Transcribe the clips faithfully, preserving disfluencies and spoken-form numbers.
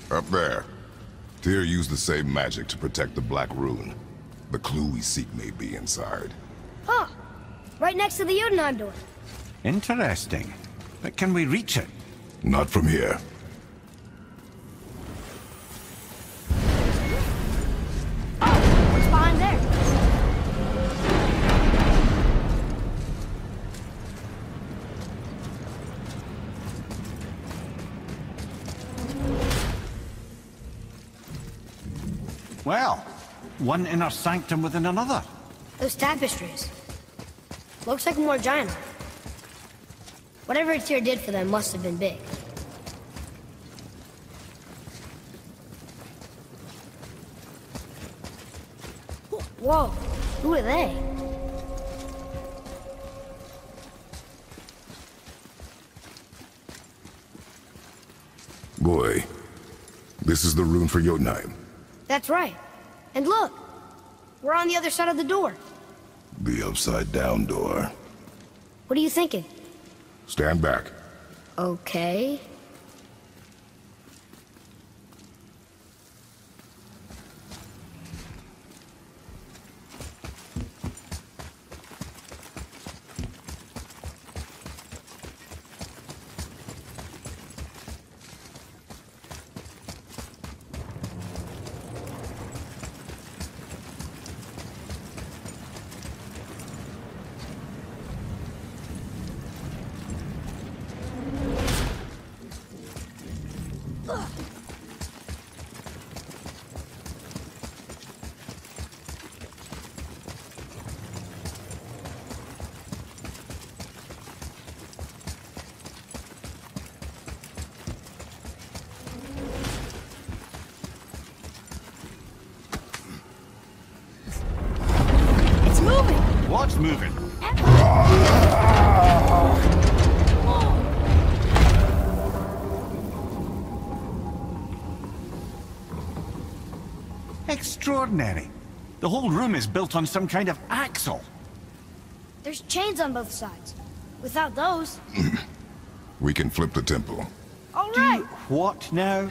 Up there. Tyr used the same magic to protect the Black Rune. The clue we seek may be inside. Huh. Right next to the Jotunheim door. Interesting. But can we reach it? Not from here. Oh, what's behind there? Well, one inner sanctum within another. Those tapestries. Looks like more giant. Whatever Tyr did for them must have been big. Whoa, who are they? Boy, this is the rune for Jotunheim. That's right. And look, we're on the other side of the door. The upside-down door. What are you thinking? Stand back. Okay. What's moving? Extraordinary. The whole room is built on some kind of axle. There's chains on both sides. Without those... We can flip the temple. All right. Do what now?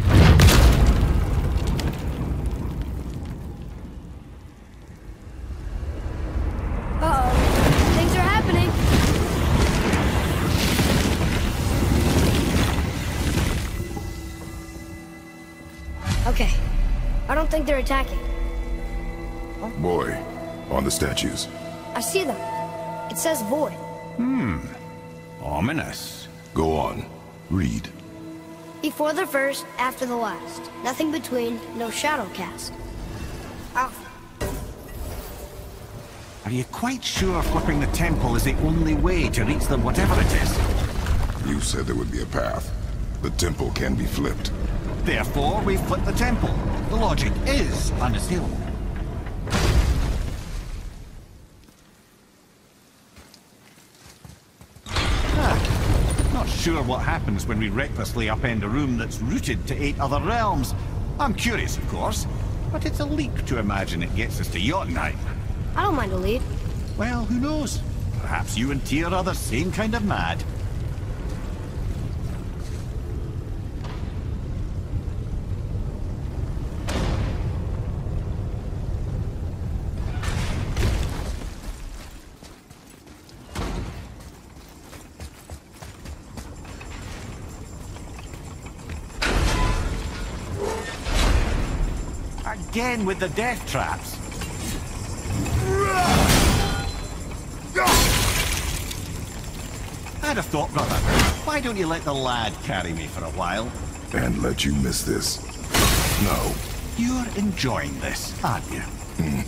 Uh-oh. Things are happening. Okay. I don't think they're attacking. Boy, on the statues. I see them. It says void. Hmm. Ominous. Go on. Read. Before the first, after the last. Nothing between, no shadow cast. Ow. Are you quite sure flipping the temple is the only way to reach them, whatever it is? You said there would be a path. The temple can be flipped. Therefore, we flip the temple. The logic is unassailable. Ah, not sure what happens when we recklessly upend a room that's rooted to eight other realms. I'm curious, of course, but it's a leap to imagine it gets us to Jotunheim. I don't mind a lead. Well, who knows? Perhaps you and Tyr are the same kind of mad. Again with the death traps. I'd have thought, brother, why don't you let the lad carry me for a while? And let you miss this. No. You're enjoying this, aren't you? Mm.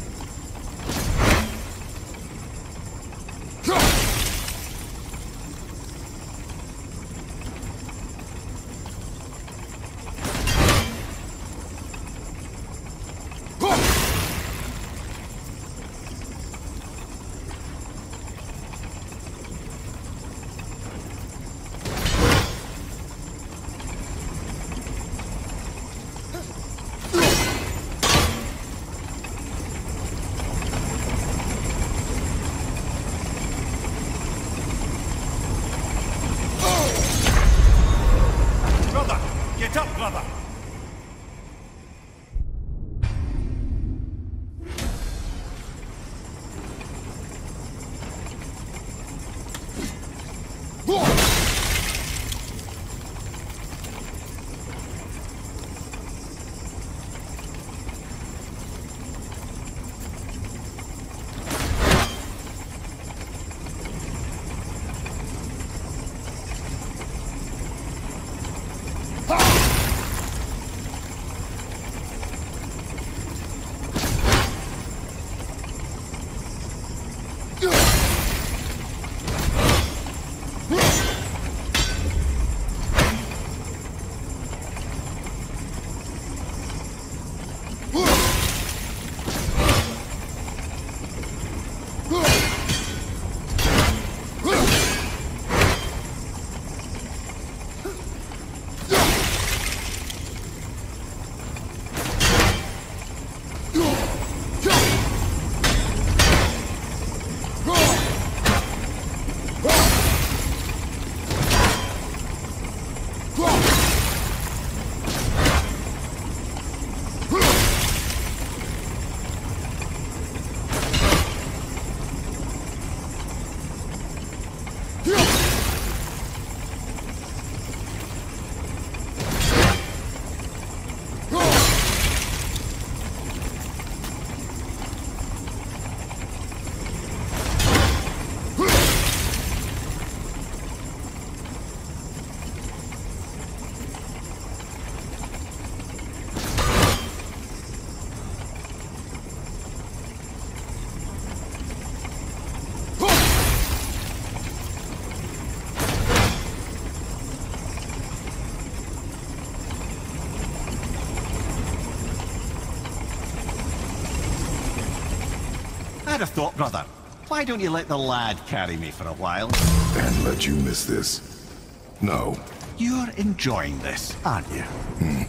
I'd have thought, brother, why don't you let the lad carry me for a while? And let you miss this? No. You're enjoying this, aren't you? Hmm.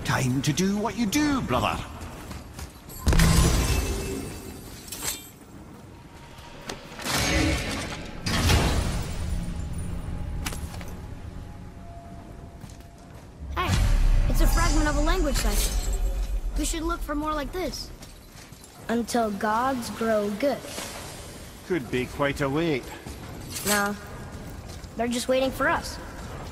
Time to do what you do, brother. Hey, it's a fragment of a language cipher. We should look for more like this. Until gods grow good. Could be quite a wait. No, they're just waiting for us.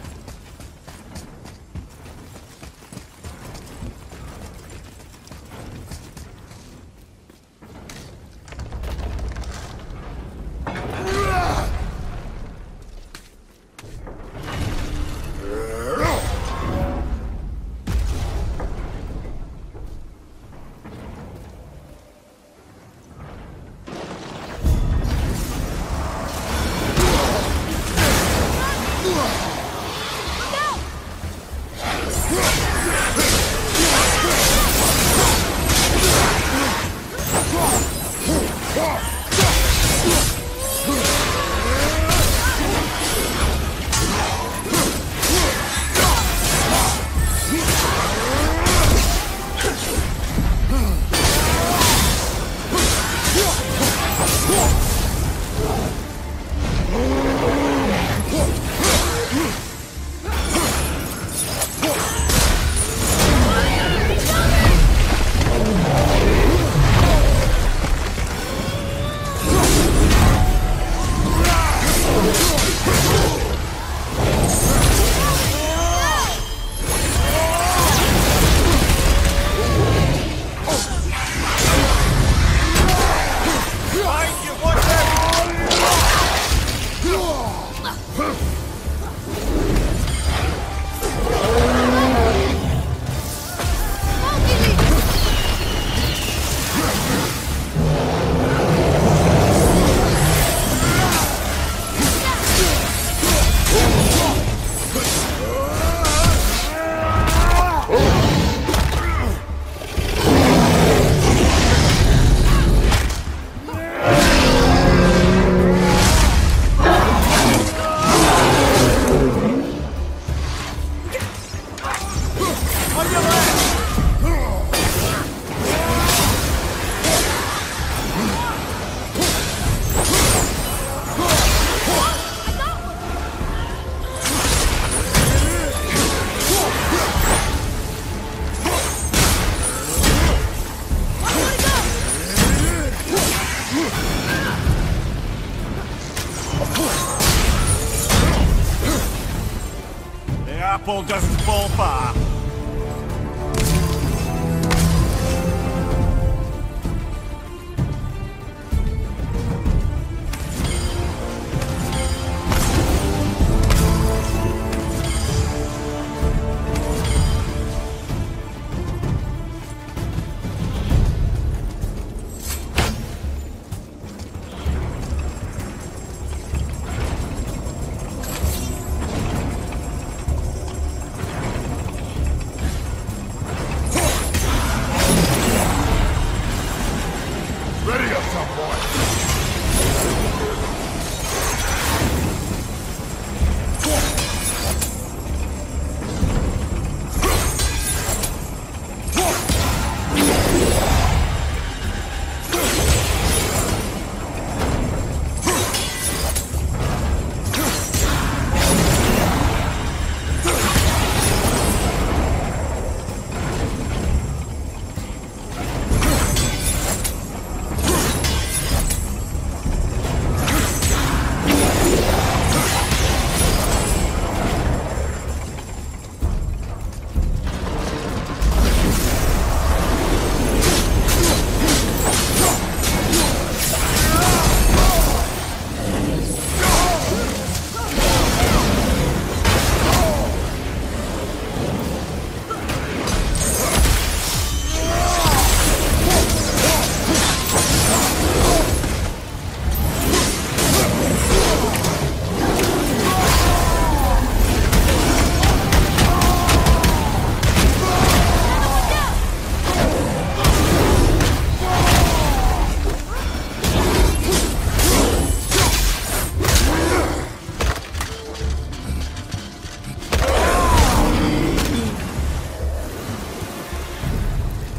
Apple doesn't fall far.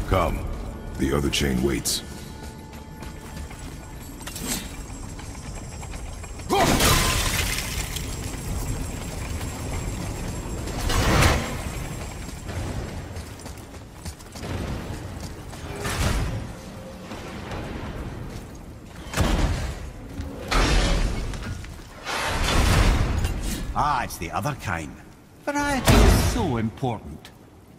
Come. The other chain waits. Ah, it's the other kind. Variety is so important.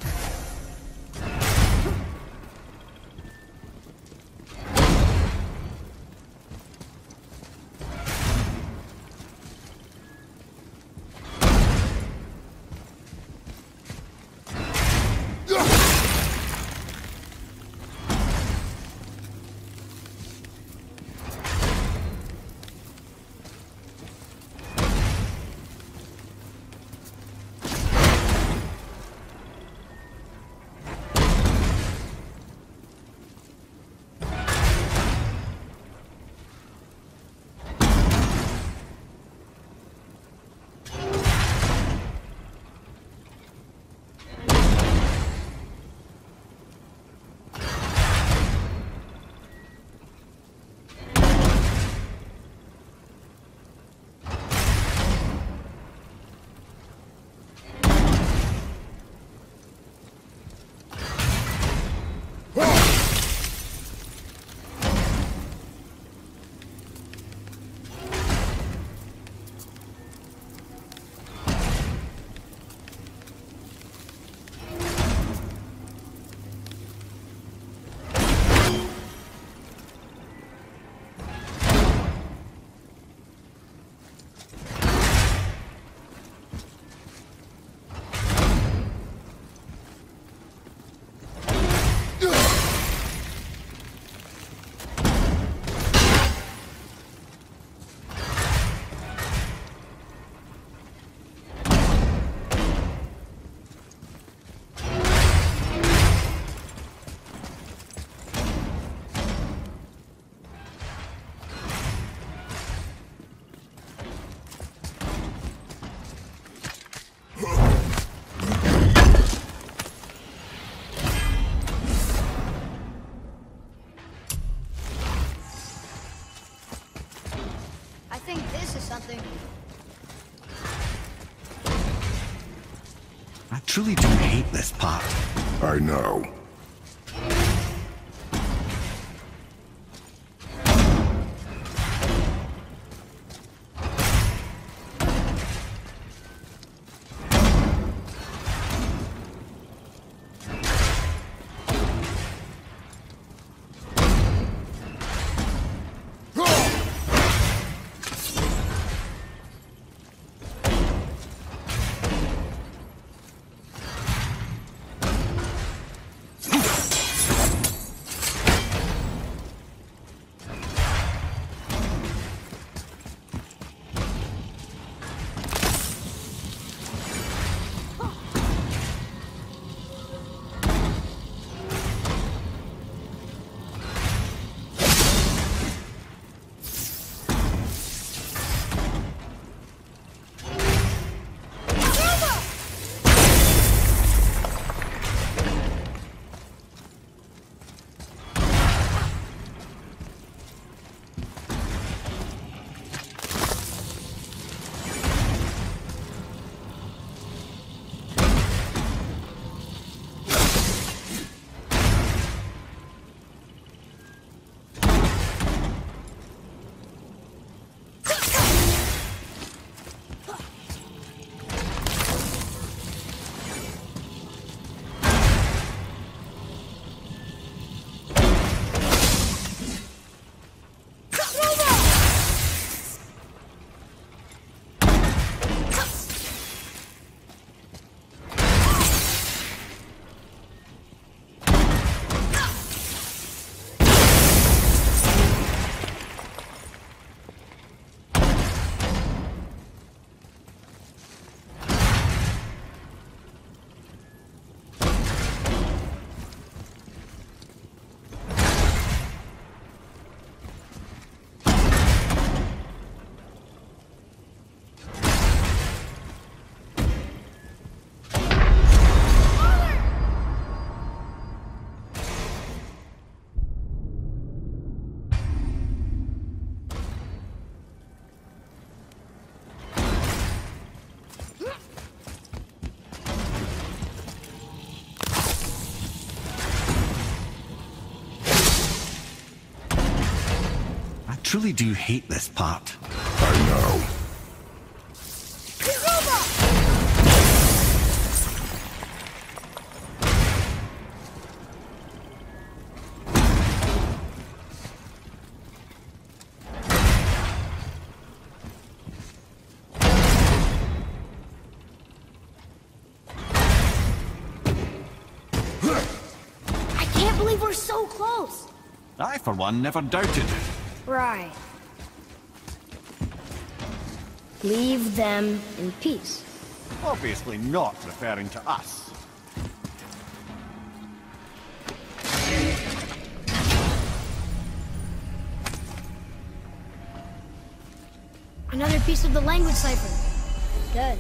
I truly do hate this part. I know. truly do hate this part. I know. I, for one, never doubted. Right. Leave them in peace. Obviously not referring to us. Another piece of the language cipher. Good.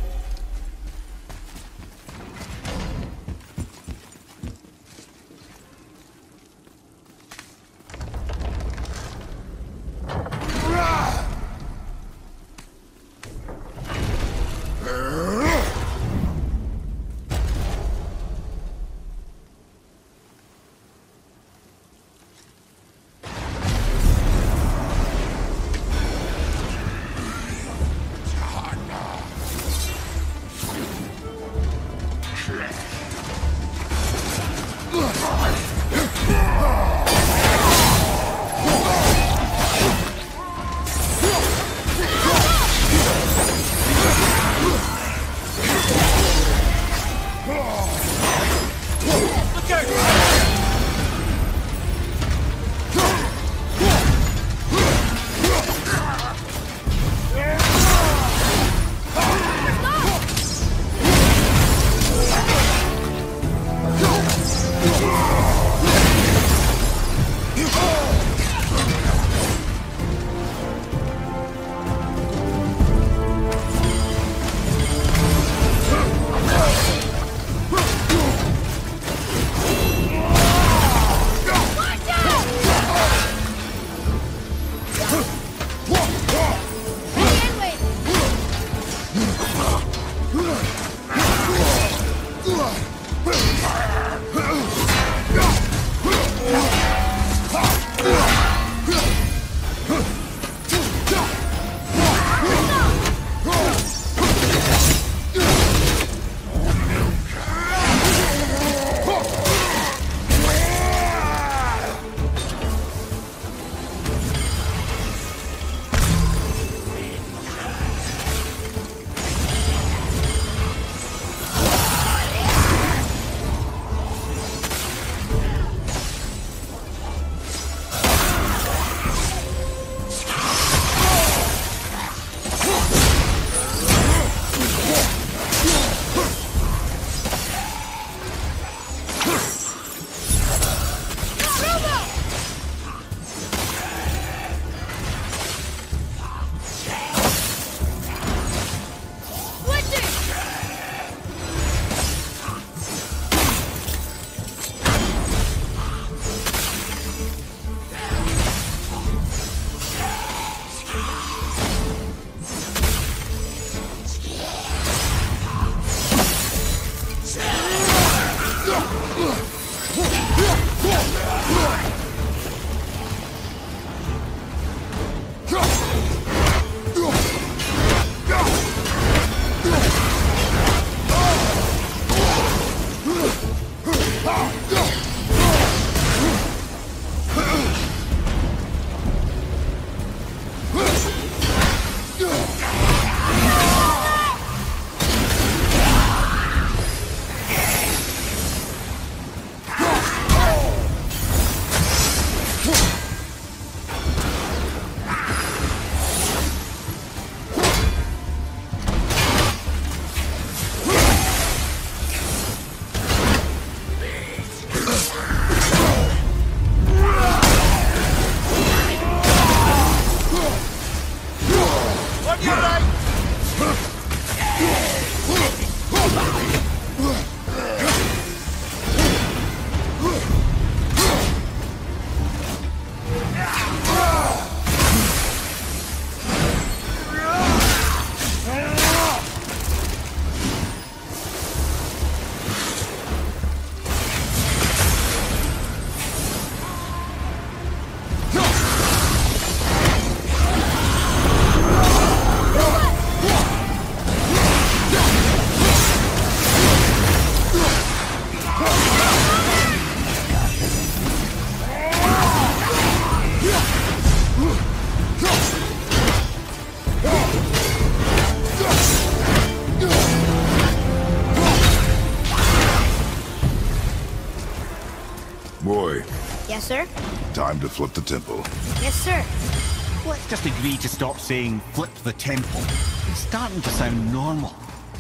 Boy, Yes, sir? time to flip the temple. Yes, sir. Let's just agree to stop saying flip the temple. It's starting to sound normal.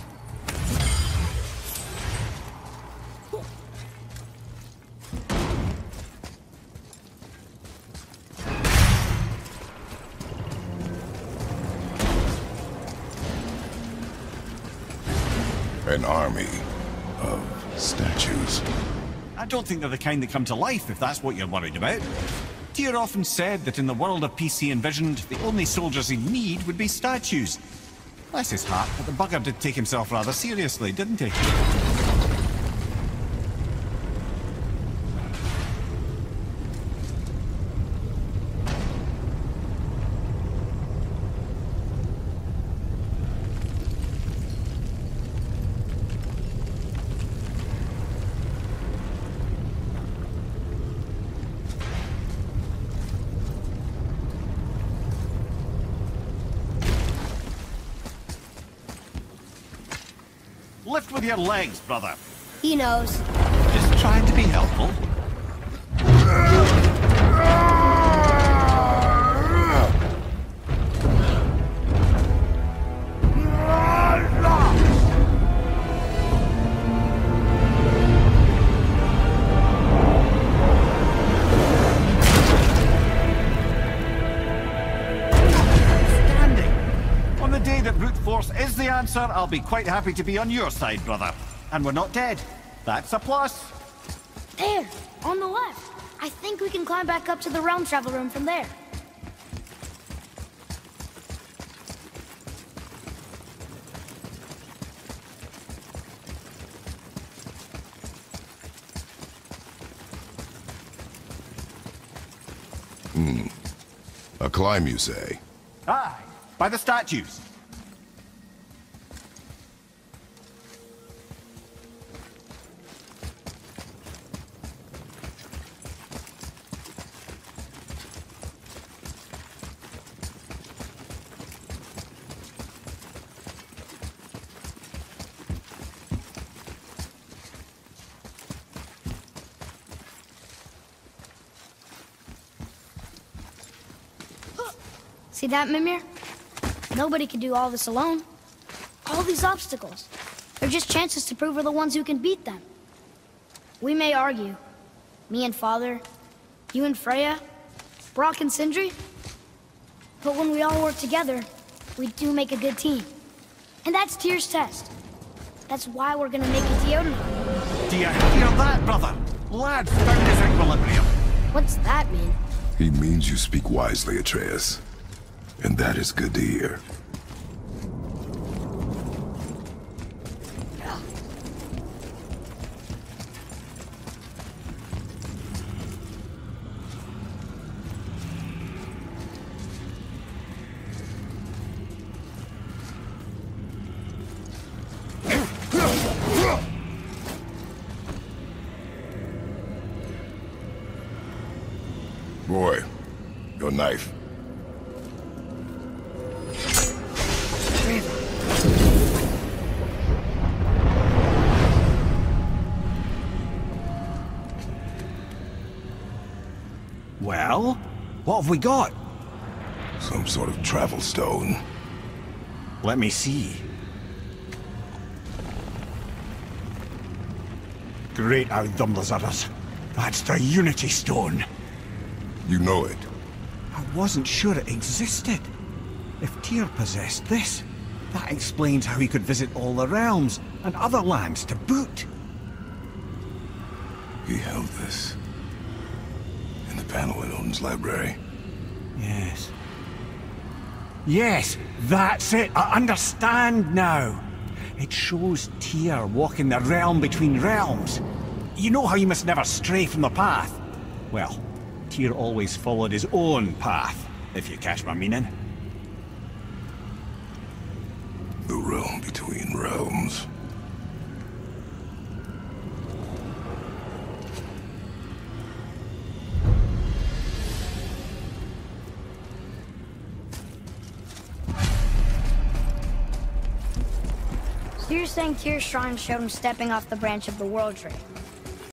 An army of statues. I don't think they're the kind that come to life, if that's what you're worried about. Tyr often said that in the world of peace he envisioned, the only soldiers he'd need would be statues. Bless his heart, but the bugger did take himself rather seriously, didn't he? Lift with your legs, brother. He knows. Just trying to be helpful. Is the answer, I'll be quite happy to be on your side, brother. And we're not dead. That's a plus. There, on the left. I think we can climb back up to the realm travel room from there. Hmm. A climb, you say? Aye, by the statues. See that, Mimir? Nobody can do all this alone. All these obstacles. They're just chances to prove we're the ones who can beat them. We may argue. Me and Father, you and Freya, Brock and Sindri. But when we all work together, we do make a good team. And that's Tyr's test. That's why we're gonna make it to Jotunheim. Do you hear that, brother? Lad found his equilibrium. What's that mean? He means you speak wisely, Atreus. And that is good to hear. Boy, your knife. Well, what have we got? Some sort of travel stone. Let me see. Great outdumblers. That's the Unity Stone. You know it. I wasn't sure it existed. If Tyr possessed this, that explains how he could visit all the realms and other lands to boot. He held this in the panel in Odin's library. Yes. Yes, that's it. I understand now. It shows Tyr walking the realm between realms. You know how you must never stray from the path? Well, Tyr always followed his own path, if you catch my meaning. The realm between realms. So you're saying Tyr's shrine showed him stepping off the branch of the World Tree?